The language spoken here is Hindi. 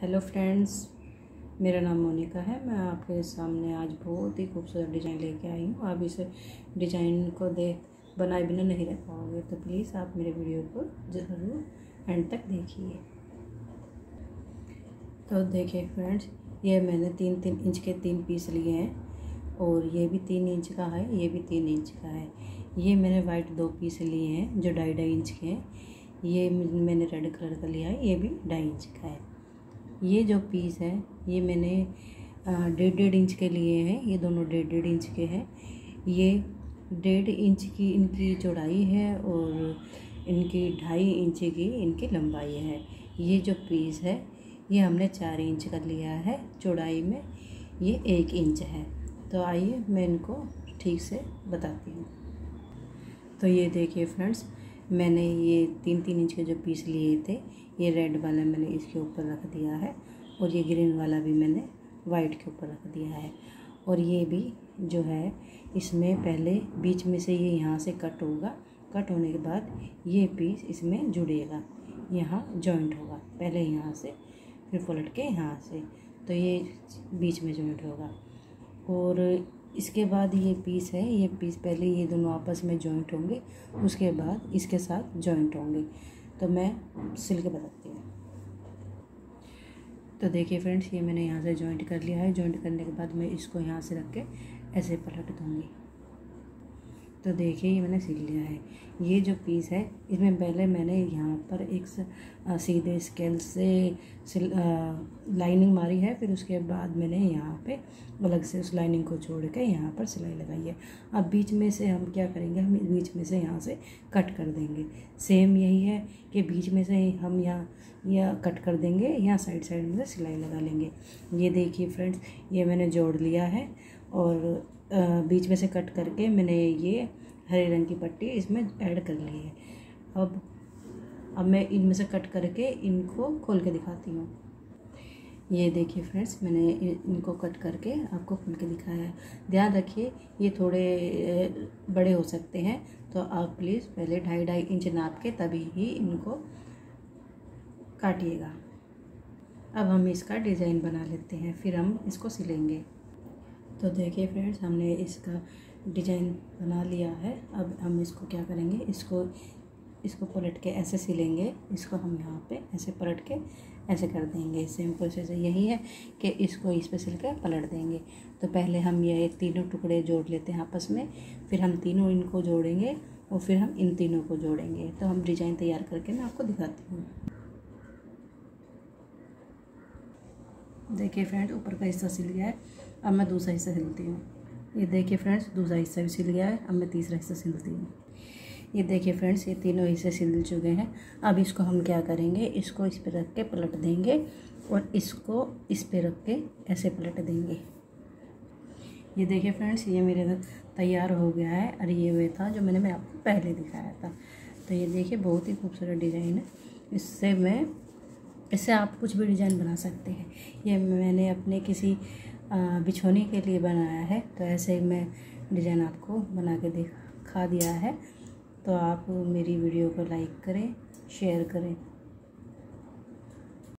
हेलो फ्रेंड्स, मेरा नाम मोनिका है। मैं आपके सामने आज बहुत ही खूबसूरत डिज़ाइन लेके आई हूँ। आप इस डिज़ाइन को बनाए बिना नहीं रह पाओगे, तो प्लीज़ आप मेरे वीडियो को ज़रूर एंड तक देखिए। तो देखिए फ्रेंड्स, ये मैंने 3-3 इंच के 3 पीस लिए हैं और ये भी 3 इंच का है, ये भी 3 इंच का है। ये मैंने वाइट 2 पीस लिए हैं जो 2.5 इंच के हैं। ये मैंने रेड कलर का लिया है, ये भी 2.5 इंच का है। ये जो पीस है ये मैंने 1.5 इंच के लिए हैं। ये दोनों 1.5 इंच के हैं। ये 1.5 इंच की इनकी चौड़ाई है और इनकी 2.5 इंच की इनकी लंबाई है। ये जो पीस है ये हमने 4 इंच का लिया है, चौड़ाई में ये 1 इंच है। तो आइए मैं इनको ठीक से बताती हूँ। तो ये देखिए फ्रेंड्स, मैंने ये 3-3 इंच के जो पीस लिए थे, ये रेड वाला मैंने इसके ऊपर रख दिया है और ये ग्रीन वाला भी मैंने वाइट के ऊपर रख दिया है। और ये भी जो है इसमें पहले बीच में से ये यहाँ से कट होगा, कट होने के बाद ये पीस इसमें जुड़ेगा, यहाँ जॉइंट होगा। पहले यहाँ से फिर पलट के यहाँ से, तो ये बीच में जॉइंट होगा। और इसके बाद ये पीस है, ये पीस पहले ये दोनों आपस में जॉइंट होंगे, उसके बाद इसके साथ जॉइंट होंगे। तो मैं सिल के बताती हूँ। तो देखिए फ्रेंड्स, ये मैंने यहाँ से जॉइंट कर लिया है। जॉइंट करने के बाद मैं इसको यहाँ से रख के ऐसे पलट दूँगी। तो देखिए ये मैंने सिल लिया है। ये जो पीस है इसमें पहले मैंने यहाँ पर एक सीधे स्केल से लाइनिंग मारी है, फिर उसके बाद मैंने यहाँ पे अलग से उस लाइनिंग को छोड़ के यहाँ पर सिलाई लगाई है। अब बीच में से हम क्या करेंगे, हम बीच में से यहाँ से कट कर देंगे। सेम यही है कि बीच में से हम यहाँ कट कर देंगे, यहाँ साइड में से सिलाई लगा लेंगे। ये देखिए फ्रेंड्स, ये मैंने जोड़ लिया है और बीच में से कट करके मैंने ये हरे रंग की पट्टी इसमें ऐड कर ली है। अब मैं इनमें से कट करके इनको खोल के दिखाती हूँ। ये देखिए फ्रेंड्स, मैंने इनको कट करके आपको खोल के दिखाया है। ध्यान रखिए ये थोड़े बड़े हो सकते हैं, तो आप प्लीज़ पहले 2.5 इंच नाप के तभी ही इनको काटिएगा। अब हम इसका डिज़ाइन बना लेते हैं, फिर हम इसको सिलेंगे। तो देखिए फ्रेंड्स, हमने इसका डिज़ाइन बना लिया है। अब हम इसको क्या करेंगे, इसको पलट के ऐसे सिलेंगे। इसको हम यहाँ पे ऐसे पलट के ऐसे कर देंगे। सेम प्रोसेस यही है कि इसको इस पे सिल के पलट देंगे। तो पहले हम ये तीनों टुकड़े जोड़ लेते हैं आपस में, फिर हम तीनों इनको जोड़ेंगे और फिर हम इन तीनों को जोड़ेंगे। तो हम डिज़ाइन तैयार करके मैं आपको दिखाती हूँ। देखिए फ्रेंड्स, ऊपर का हिस्सा सिल गया है। अब मैं दूसरा हिस्सा सिलती हूँ। ये देखिए फ्रेंड्स, दूसरा हिस्सा भी सिल गया है। अब मैं तीसरा हिस्सा सिलती हूँ। ये देखिए फ्रेंड्स, ये तीनों हिस्से सिल चुके हैं। अब इसको हम क्या करेंगे, इसको इस पे रख के पलट देंगे और इसको इस पे रख के ऐसे पलट देंगे। ये देखिए फ्रेंड्स, ये मेरे तैयार हो गया है और ये वे था जो मैं आपको पहले दिखाया था। तो ये देखिए बहुत ही खूबसूरत डिज़ाइन है। इससे आप कुछ भी डिज़ाइन बना सकते हैं। ये मैंने अपने किसी बिछोने के लिए बनाया है, तो ऐसे मैं डिज़ाइन आपको बना के दिखा दिया है। तो आप मेरी वीडियो को लाइक करें, शेयर करें।